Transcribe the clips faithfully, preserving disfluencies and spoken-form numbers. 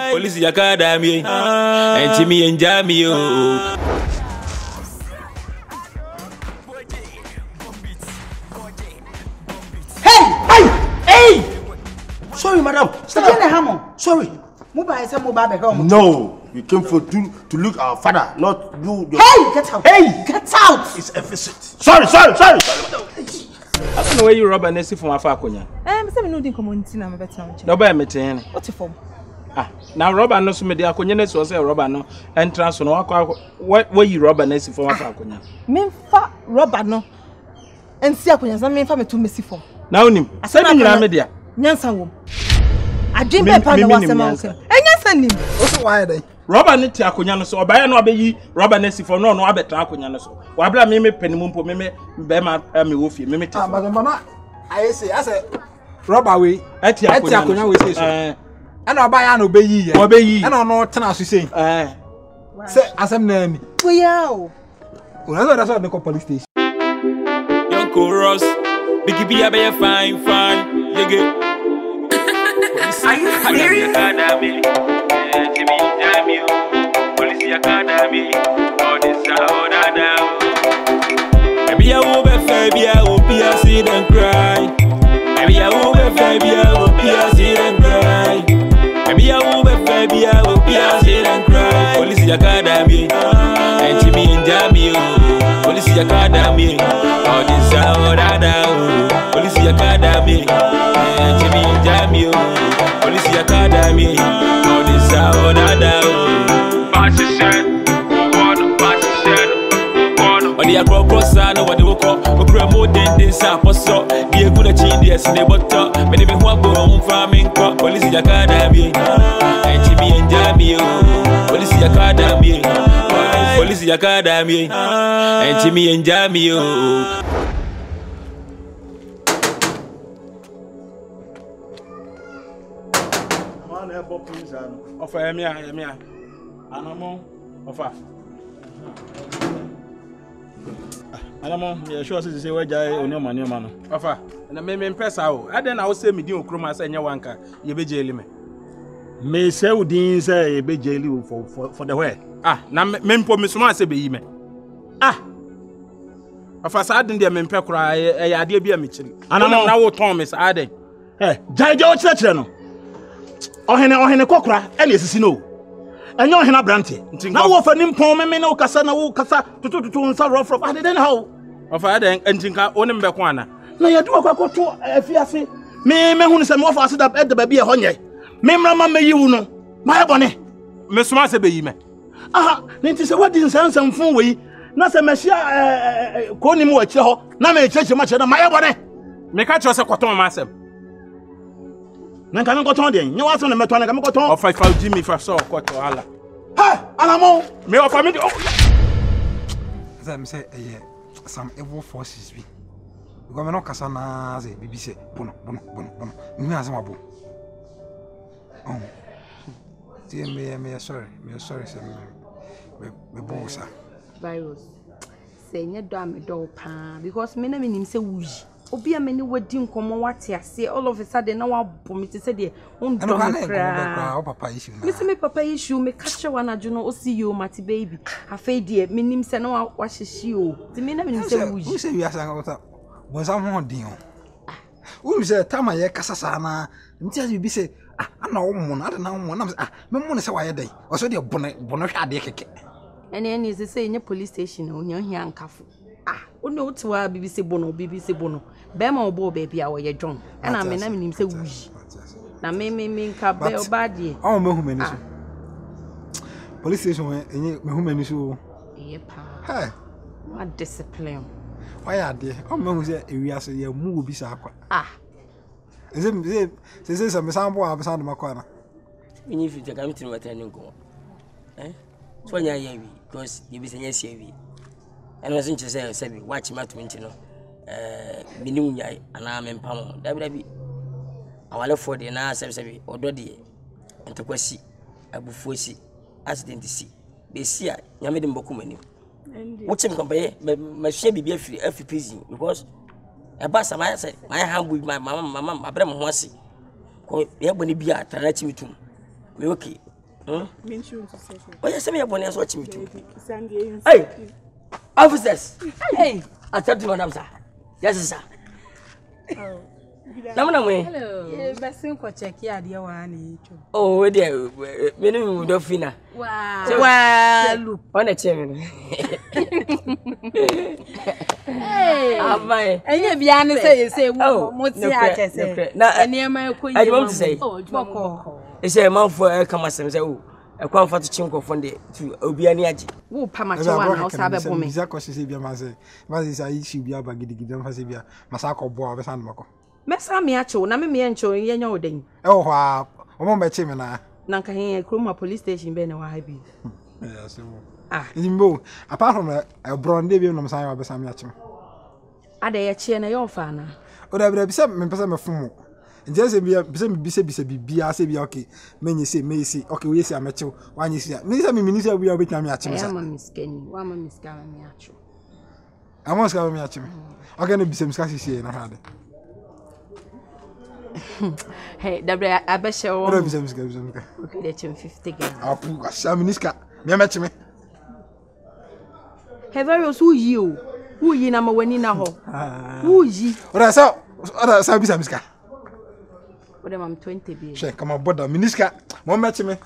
Police Academy, and Jimmy and Jamie. Hey! Hey! Hey! Sorry, madam. Stop. Sorry. No, we came for to, to look our father, not you. Your... Hey! Get out! Hey! Get out! It's a visit. Sorry, sorry, sorry. I don't know where you rob and see from Afakonya. I'm saying no community now, better not. No, by meeting. What's your form? Ah, now Robert knows me, the Akonyanes was a robber no entrance on what way you rob and see from Afakonya. Memfa robber no. And see Akonya, I mean, for me to miss for. Now, him, I said, I'm media. Nyansa wom. I dream paper no was a mountain. And Nyansa nim. Also, why they? Robert Niti Akonya so, by no be Robert Nessie for no, no, I bet Akonya so. Wabla me me penimumpo me me bema me wofi me me. Ah, but mama, I say, I say, Robert we. Eti Akonya we say so. Eh. And I buy an obey ye. Obey ye. And I know tenants say. Eh. Say, as I'm name. We are. Well, that's what the police station. Uncle Ross, Biggie be a be fine, fine. You get. Are you serious? Academy, Jimmy Jamie, Police Academy, all this out now. Maybe I will be fair, I will be a see them cry. Maybe I will be fair, I will be a see them cry. Maybe I will be fair, I will be a see them cry. Police Academy, and Jimmy and Jamie, Police Academy, all this out now. Police Academy, and Jimmy and Jamie. Police Academy, all this out now. Passion, one passion, one. But the across no what they will call. We promote this apostle. The good achievements in the butter. Many people want to go farming. Police Academy, and Jimmy and Jamie. Police Academy, Police Academy, and Jimmy and Jamie. Offer Emia, Emia. Anamo, offer. Anamo, yeah, sure, to say where Jay on your money, man. Offer. And I may impress out. I then I will say me, deal Chroma, and your wanka, you be jailing me. May say, Udin say, a be jailing for for the way. Ah, now, men for Miss Massa be me. Ah. Of us, I didn't mean Pecora, a idea be a Mitchell. And I'm now Thomas, I did. Eh, Jay George Channel. Ohene ohene kokra elesi no enyo ohena brante na wo fa nimpon me na ukasa na wo kasa tutututu nsa rof rof ade den how ofa den entinka onim be ko ana na yedu akwakoto afiase me me hunu se me ofa aseda ede ba bi e honye me mra ma me yiwu no ma ye bone me soma se be yi me aha nti se wadi nsansan fun we na se me hia ko nim wa kire ho na me cheche ma kire na ma ye bone me ka kire se kwaton ma asem na kan ko ton den nyawa so na meto na kan ko ton of five Jimmy for so ko to hala ha alamo me of family oh them say eh some evil forces be because me no kasa na say bibi say bono bono bono bono me azam abo oh see me me sorry me sorry say me me bossa virus say nya do am do pa because me na me nim say wuji obi a many wedding nkomo wate ase all of a sudden na wa bom te say de on do me kra papa issue na me say me papa issue me catch one aju no o see you mati baby afei de me nim say na wa hyeshi o ti me na me nim say wuji we say we asa ngota mo sa ho din o we say tama ye kasasa na nti as bi say ah ana wo mo na ada na wo na ah me mo ne say wa ye dai o so de bono bono hwa de keke ene ene say say nye police station o nya hia nkafo ah ono utiwa B B C bono B B C bono be ma obo baby a wo ye John na me na me nim se wuji na me me me nka be obade o me hu mani so police station enye me hu mani so e pa hey what discipline why ade o me hu se ewiase ye mu obi sa akwa ah eze me se se se me sambo a be sa do makwa na nyi fi jaga mitini watani nko eh so nya ye wi because ye bi se nya sia wi and was into say say watch my twenty no eh binimu nyai ana me mpam da bi da bi awale for the na say say odo de entokwasi abufuosi accident si be si a nyame de mboku mani what him compare my share bibi afiri afiri prison because e ba sama say my hambu my mama mama abrem ho ase ko ye boni bia tana chimitum me okay Huh? Oh, yes, I'm here. Watching me too. Hey, officers. Hey, I tell you, madam, sir. Yes, sir. Oh. Hello. Oh, dear. Minimum Dolphina. Wow. Well, on a chairman. Hey, my. And you be honest, say, say, oh, what's the answer? Now, near my queen, I want to say, oh, it's a month for a commerce. Oh, a comfort to chink of one day to Obianiaji. Who Pamacha house have a woman. Zako Sibia Maze. Mazis I should be about getting them for Sibia, Masako Boa, San Marco. Messa Miacho, Nami Ancho, Yan Ding. Oh, wow. A moment, Chimena. Nanka here, Kruma police station, Ben or I be. Yes, ah, in Bo, apart from a brown debut on Messiah of Samiacho. Are they a chain a your fan? Or I would have me person of Fumo. Just be a busy, busy, be a say, okay, many say, may say, okay, we say, I'm a chill. One is here. Minister, Minister, we are with Miacho. I'm a Miss Kenny, one Miss Caramiacho. I must have Miacho. I'm going to be some scarcity in a hand. Hey, Dabra, I bet you won't be some scarcity. Okay, let him fifty again. I'll put some Minister. Me match me. Have I who you? Who ye number when in a hole? Who ye? What I saw, what I saw, Miska. What am I twenty be? Shake, come on, brother, Miniska. One match me.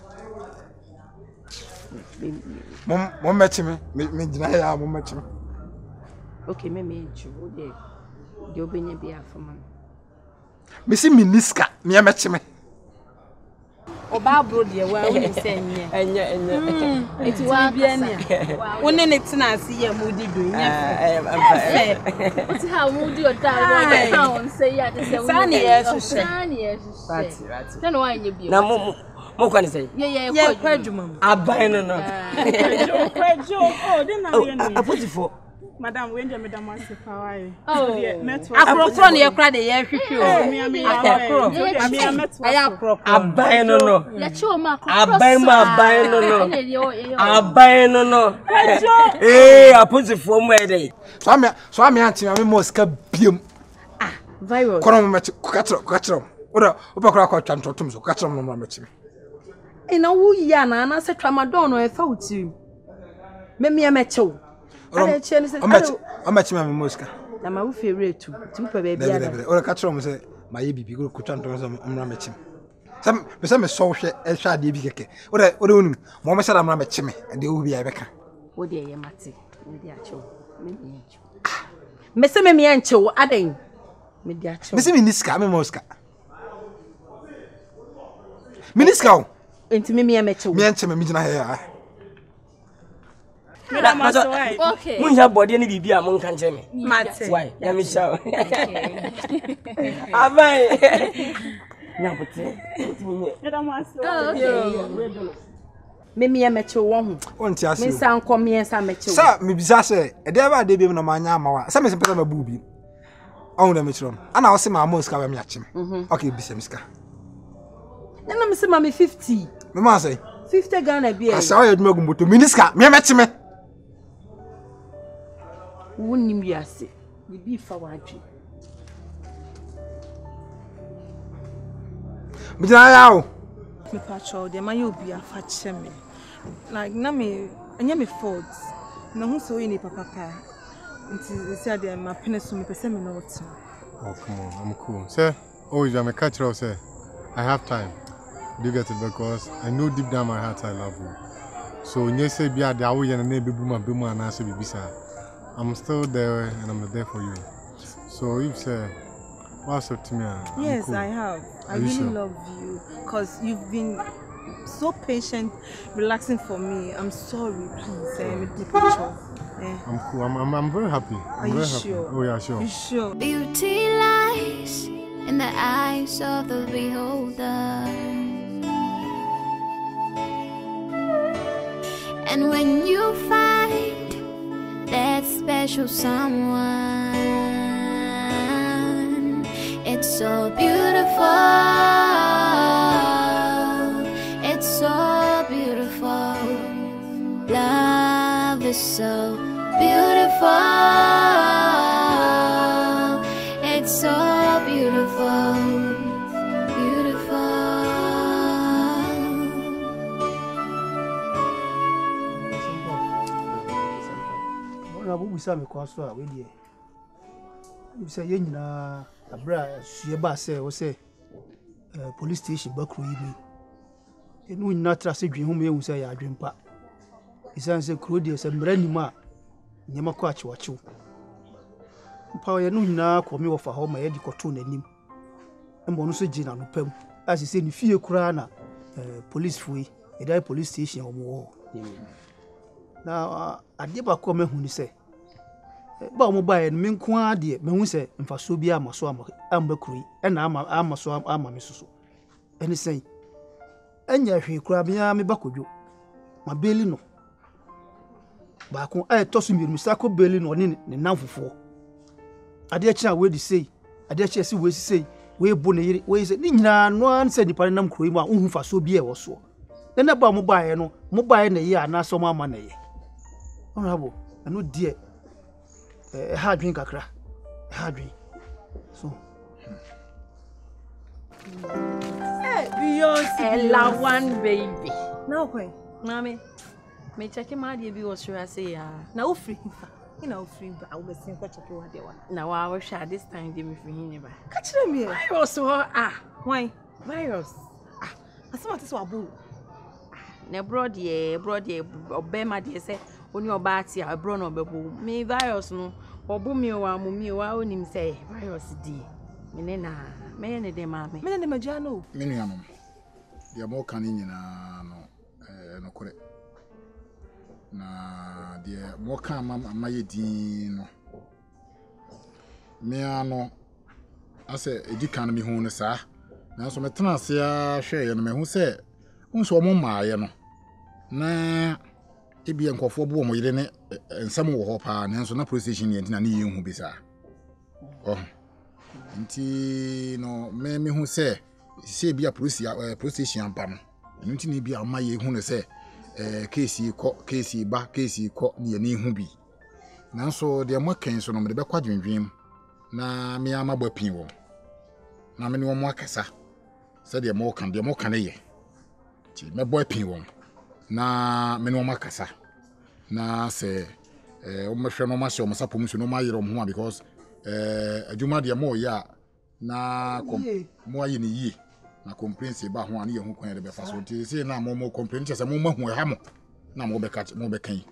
One match me. Me deny one match me. Okay, me me you. You'll be near beer for man. Missy Miniska, me match me. Oba bro de wa woni se enye enye enye eti wa bia ne woni ne tena ase ya mudi do nya oti ha mudi o ta wo ha on se ya de se wo sani yesu sani yesu pati pati tena wa enye bia na mo mo kwani se ye ye ye kwadwuma aban no no kwadwo oh de na ye no apotifo Madam, when you madam wants to power. Oh, akro ne yakra de ye hwehwe o. Me me akro. Me ameto. Aya akro. Aban no no. Le chi o ma akro. Aban ma aban no no. Aban no no. Eh, aposifo mo e dey. So me so me anti me mo ska biem. Ah, virus. Kono mo mechi kukatro kukatro. Oda obakra kwa twantotom so kukatro mo mo mechi. E na wo ya na na se tramadol no e fa uti. Me me mechi. I'm not my Mosca. I'm a favorite too. Two per baby. Or a catcher say, my baby go to Chantos on Ramachim. Some, some social and shady big. What I would Mamma said I'm Ramachim, and they will be a becker. What dear Yamati, Mediacho, Mediacho. Miss Memiancho, adding Mediacho. Miss Miniska, Mosca. Minisco. Into Mimia Metro, Mianchim, Midna. Okay. Mun ya body ni bibia mun kan je me. Mate. Why? Ya me show. Abai. Na bote. Me me mecho wo hu. Onti ase. Me san kom me san mecho. Sa me bisa se, e dey ba dey bi na ma nya amawa. Sa me se pesa ma bu bi. On na mecho. Ana wo se ma mo ska ba me ache me. Okay, bisa miska. Na me se ma me fifty. Me ma say fifty Ghana bi e. Asa o ye dum agumboto. Miniska, me meche me. Wouldn't be a say, we be for what you. But I know. Me patrol, the man you be a fat shame. Like, na me, and you me faults. No, who so any papa. Until said they my penis to me, per se me not. Oh, come on, I'm cool. Sir, always I'm a catcher, sir. I have time. Do you get it? Because I know deep down my heart I love you. So, when you say be a dawi and a neighbor boom and boom and answer be bisa. I'm still there and I'm there for you. So if say, what's up to me? I'm yes, cool. I have. I really sure? love you because you've been so patient, relaxing for me. I'm sorry, please. Uh, make me picture. Eh. I'm cool. I'm, I'm, I'm very happy. I'm Are very you happy. Sure? Oh yeah, sure. You sure? Beauty lies in the eyes of the beholder, and when you find that special someone, it's so beautiful, it's so beautiful, love is so beautiful, it's so beautiful, beautiful. Honorable Busami Costa, we dear. You say, Yenna, a bra, she about say, or say, police station, Buckru, me. And we not trust a dream whom you say, I dream pa. His answer, Crudius and Brandima, Yamaquach, watch you. Power no na call me off a home, my head cotton and him. And Bonusa Gina no pem, as he said, in fear crana, police free, a die police station or more. Now, I never come when you say, but mobile and men qua dear, men say, and for so be a maswam, amber cree, and I'm a swam, I'm a missus. And he say, and ya he crab me bakujo, my belly no. Back I toss me, Mister Belly no in the now for four. I dare chat where they say, I dare see where say, we bonny, where is it? Nina, no one said the Panam Crema, whom for so be or so. Then about mobile, no, mobile in a year, not so much money. Honorable, I know dear, a hard drink, a crack, a hard drink. So, hey, Beyonce, la one baby. Now, wait, Mammy, may check him out, you was sure I say, ah, now free. You know, free, but I will sing what you want. Now, I will share this time, give me free never. Catch them here. Virus, ah, why? Virus. Ah, I saw what is what boo. Na broad ye, broad ye, obey dear say, when your batty are brown or beboo. Me virus no, or boom you are mummy, or I him say, virus D. Menena, many de mammy. Many majano. Minianum. The more canning no, no correct. Na the more calm, my dean. Me ano, I say, a decan me home, sir. Now, so my tenancy share, and me who say, unso mo ma ye no na ebi enkofo bo mo yire ne ensam wo ho pa na nso na procession ye ntina ne ye hu bi sa oh nti no me me hu se se bi a procession ampa no nti ne bi ama ye hu ne se eh case ko case ba case ko ne ye ne hu bi na nso de mo kan so no me be kwa dwendwem na me ama ba pin wo na me ne wo mo akasa se de mo kan de mo kan ye ti me boy pin won na me no makasa na se eh o me hwe no ma se o ma sapom so no ma yero mo because eh adwuma de mo ya na mo ayi ni yi na complaints ba ho an ye hu kwan de be fa so ti se na mo mo complain se mo mahu ha mo na mo be ka mo be kan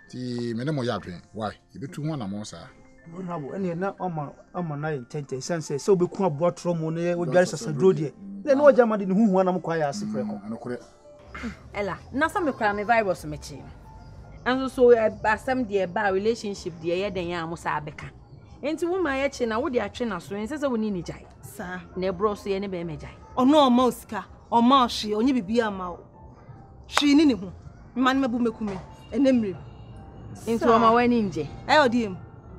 ti me ne mo ya adwen why e betu ho na mo sa Honorable, any na ama ama na intente sense so be ku abo tro mo ne o dware sasadro de le no jama de hu hu na mo kwa ya ase freko anokore Ella na some cry me virus me chi and so asem de ba relationship de ye den ya mo sa abeka enti wo ma ye chi na wo de atwe na so ense se wo ni ni jai sa na bro so ye ne be me jai ono oma osika oma hwe onye bibia ma wo hwe ni ne hu man mebu mekume enemre enti wo ma wani nje e odiem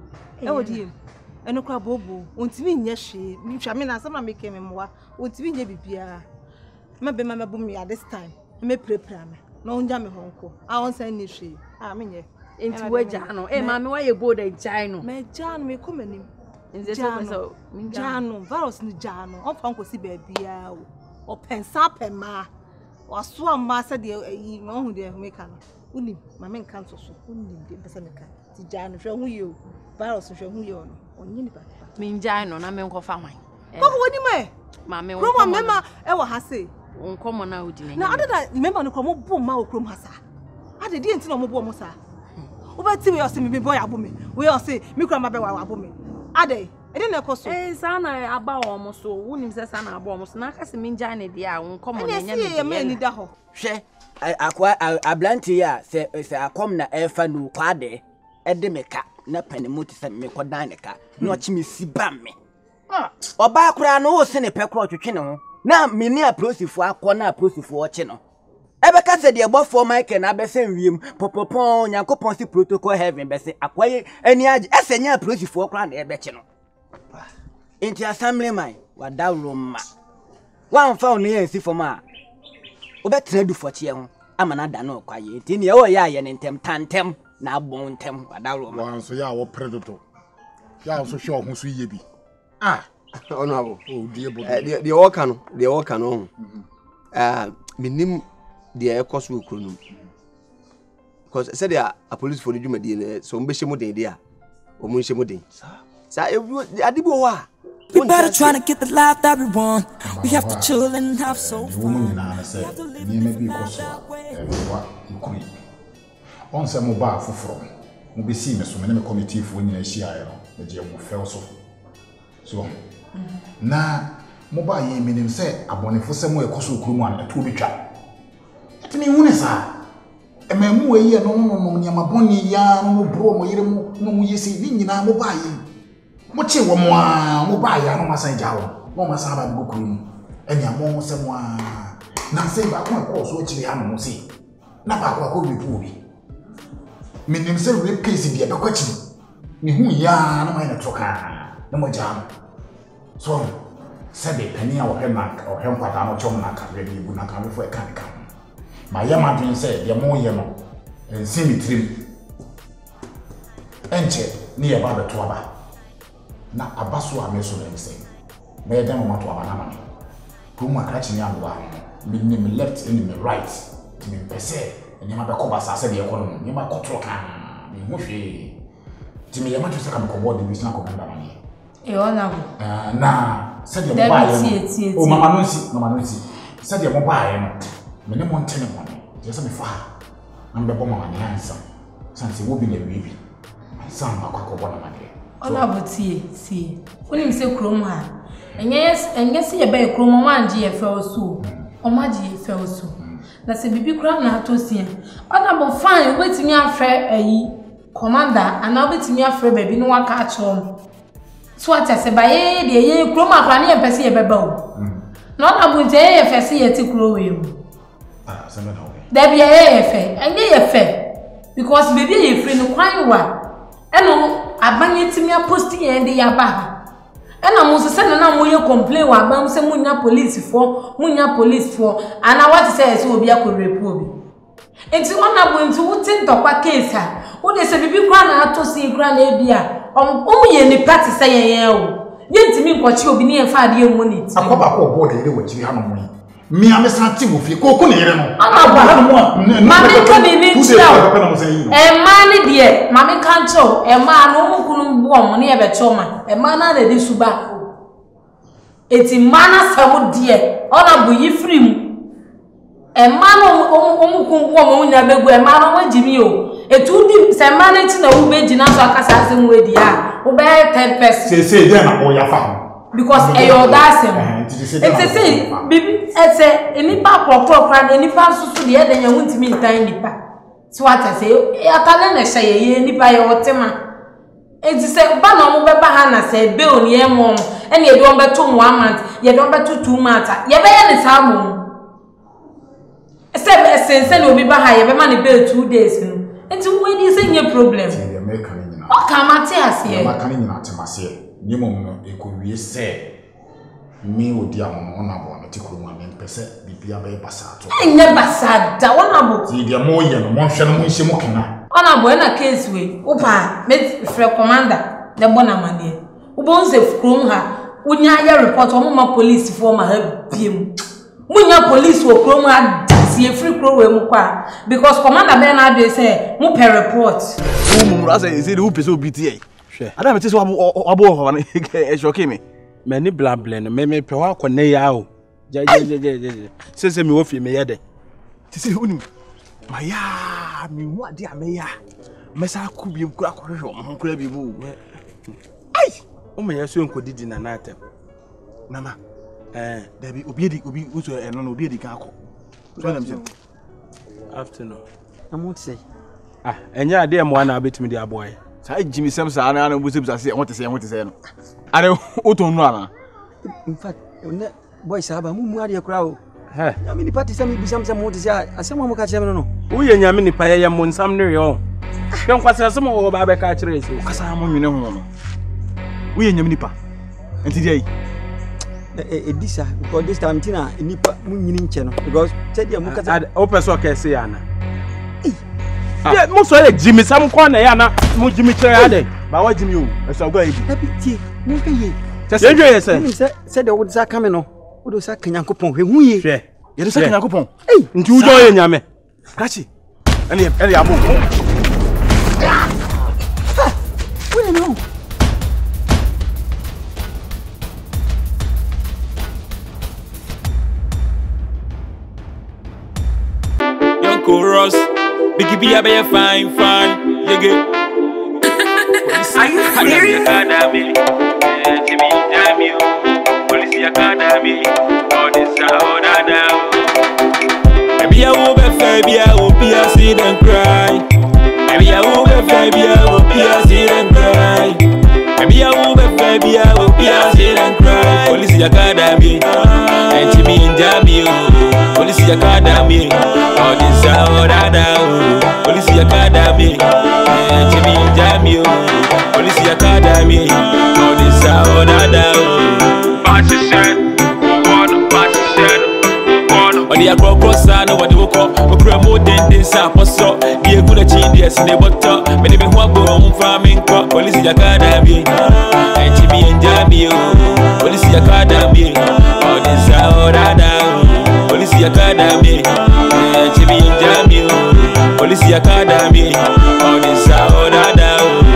e odiem eno kra bobo ontimi nye hwe mi hwa me na asem na make me moa ontimi nye bibia ma be ma mebu me at this time me prepare me no nja me honko a won san ni hwe a me nye enti waja no e ma me wa ye bold jai no me ja no me komanim nze so so ja no virus ni ja no on fa nko si ba bia o o pensa pema o so amma se de yi no hu de me ka no uni ma me nka nso so uni de pesa me ka ti ja no hwe hu ye o virus hwe hu ye o no onyi ni ba me jai no na me nko fa hwan ko ko woni me ma me nko ma mema e wo ha se nko na odi na na adada remember no ko mo bo ma okrom ha sa ade di enti na mo bo mo sa wo ba ti we o se me boy abo me we o se me kura ma be wa abo me ade ede na ekoso eh sana aba o mo so wonim se sana aba o mo so na aka se me nja ne dia nko mo na nya me me ni da ho hwe akwa ablanti ya se se akom na efa no kwade ede meka na panemu ti se me kodan ne ka na o chi me si ba me ah oba kura no wo se ne pekro twetwe ne ho na mini aprosifo akọ na aprosifo oche no ebe ka se de gbofo Michael na be se wiem popopon Nyankopon si protocol heaven be se akwaye ani age ese nya aprosifo okra na ebe che no inti assembly man wa dawroma wan fa onu ye si foma obetra du foche ho ama na da na okwaye inti ne wo ya ye ne ntem tantem na abon ntem wa dawroma wan so ya wo predator ya so hwe ho so ye bi ah Honorable. Oh, dear boy. The the worker, the worker no. Ah, minim the ekoso okronum. because said they are a police for the Jumadi, so Mbishimo Dia, or Munshimo. So I did wa. We better try to get the life that we want. We have to chill and have so fun. Woman, I said, you may be because what you could. On some mobile for from. We see me so many committee for when you see I the Jim fell so. So now, mobile ye meaning say, I want for somewhere Kosu Kuman and two be trap. Let me win, sir. A man who ye no no no Yamaboni ya no bro, no ye see Vina mobile. Mochi wo mo a mo ba ya no masan jawo no masan ba go kuru eni amo se mo a na se ba ko ko so chiri ha no se na ba ko ko bi pu bi minim se rape case bi e be kwachi ni hu ya na mai na toka na mo jam so se be pani a wo he mark o he nkwata no chom na ka be bu na ka be fo e kan kan ma ya ma dwen se ye mo ye no ensi mi trim enche ni ye ba be to aba na abaso ameso na mse me dem mo to abana mane kuma krachi ni amba me ni me left and me right to me pese ni ma be ko basa se de ekono ni ma control kan me ho hwe ti me yama to saka me ko board division commander mane e ona bo na se de mo ba ye o mama no si mama no si se de mo ba ye no me ne mo ntene mo ne je se me fa na me bo mama ni ansa sanse wo bi na wi bi ansa ma kwa ko bo na mane ona botie si unim se krom ha enye enye se ye be krom wanji ye fe osu o maji ye fe osu na se bibi kra na atosia ona bo fine wetimi afre ayi commander ana wetimi afre baby no waka acho so ata se baye de ye krom akra na ye pese ye beba o na ona bo nte ye fe se ye ti kro we mu ah se me na o da bia ye fe enye ye fe because baby ye free no kwan wa eno abanye timi aposti yende ya ba ena mo se na na mo ye complain wa ba mo se munya police for munya police for ana what say se obi akorepu obi enti ona bo enti wuti ntokwa case ha wo de se bibi kwa na atosi kra na ebia o ye ni party say ye ye o ye ntimi nkochi obi ni e fa ade emu ni ti akoba ko board ere wachiri ha no mo mi amesanti wo fi ko ko ne yere no ana ba ha no mo mami ka ni ni tira e ma ni de mami kan cho e ma no mu kunu bo mo ne e be cho ma e ma na de suba eti mana samu de ona bu yi free mu e ma no o mu kun bo mo nya begu e ma no ma jimi o etu di se ma na ti na wo be jina so akasa se mu edi a wo be ten percent se se de na o ya fa because e yo da se eti se bibi ete eni pa kokro kra eni pa susu de e de nya wuntimi ntan nipa so what I say atale na hye ye nipa ye wotema enti se ba na mo be ba ha na se be oni e mo ene ye do be to mo amount ye do be to two months ye be ye ne sa mo se be sense na obi ba ha ye be ma ne be two days no enti we di se nye problem ye me kan nyina o ka mate ase ma kan nyina temase ni mo no e ko wie se mi odi amono na bo na tikuru ma me pese bibia be basa to enye basa da wona bo ti dia mo ye no mo hwe no mo nhye mo kana ona bo na case we upa me free commander de bona mane ubo nse from ha unya ya report o ma police for ma ha biem munya police o krom ha sie free kro we mu kwa because commander be na do say mu per report o mu mura say say the who pese obiti e hwe ada me tese wabo wabo ho na e shoke me me ni bla bla no me me pe wa kone ya o je je je je se se me wo fi me ye de tese unim ma ya mi hu ade a me ya me sa ku bi kura kora hwe mo kura bi mu ai o me ya so enkodidi na na atem nana eh dabi obi edi obi uso eno no obi edi kan akọ so na me say afternoon I'm say ah enya ade mo na abetimi de aboy sa jimi sem sa na na busi busi won te say won te say no are o to nu ana in fact ne boy saba mu mu ade kura o he na mi party sam bi sam sam mo te say asem mo ka chere no wo ye nyame ni pa ye mo nsam ne yo hwe nkwasa asem wo ba be ka chere ese kasa mo nwene ho no wo ye nyame ni pa enti dey e disa because this time tina nipa mu nyini nche no because said ya mu kasa o person ka ese ya na eh mo so le jimi sam ko na ya na mo jimi chere ya de ba wa jimi o eso go ibi na bitie mo ka ye ye njo ye se se se de wo sa kame no wo do sa kanyankopon hwe hu ye hwe ye do sa kanyankopon eh nti ujo ye nyame kachi Any any abo. Wait no. Young Ross, Biggie B, I be fine, fine. You get. Are you serious? Academy, Jimmy Jamio, Police Academy, all this out now. Maybe I will be baby, I will be a sit and cry. Maybe I will be baby, I will be a sit and cry. Maybe I will be baby, I will be a sit and cry. Police Academy, and Jimmy Jamio, Police Academy, all this out now. Police Academy, and Jimmy Jamio. Police Academy, all this out now. Partition, one, partition, one. On the across, I know what you call. We promote this up or so. Be a good genius in the butter. Many men who are born farming. Police Academy, and Jimmy and Jamie. Police Academy, all this out now. Police Academy, and Jimmy and Jamie. Police Academy, all this out now.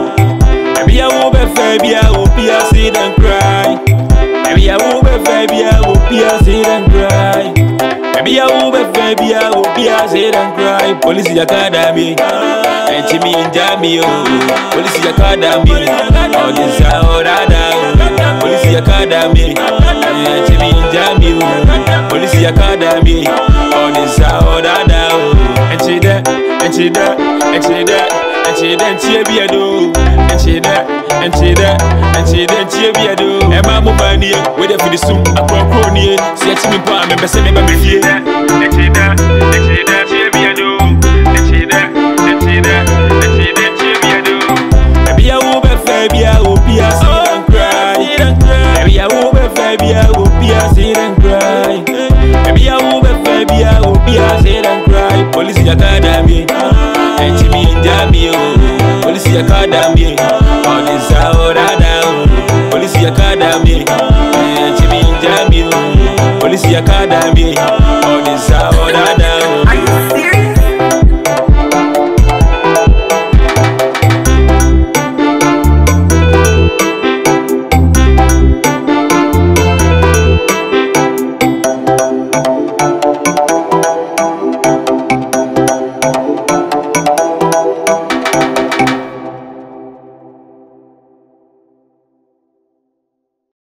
Maybe I will be baby, I will be a sit and cry. Maybe I will be baby, I will be a sit and cry. Maybe I will be baby, I will be a sit and cry. Police Academy, and Jimmy and Jamie. Police Academy, all this out now. Police Academy, and Jimmy and Jamie. Police Academy, all this out now. And she there, and she there, and she there. And she then she be a do, and she there, and she there, and she then she be a do. And my money, wait for the soon, a crony, see a chimney palm, and say, maybe me here. And she there, and she there, she be a do, and she there, and she there, and she then she be a do. Maybe I will be baby, I will be a sit and cry. Maybe I will be baby, I will be a sit and cry. Maybe I will be baby, I will be a sit and cry. Police Academy. And Jimmy and Jamie, Police Academy, all this out now. Police Academy, and Jimmy and Jamie, Police Academy, all this out now.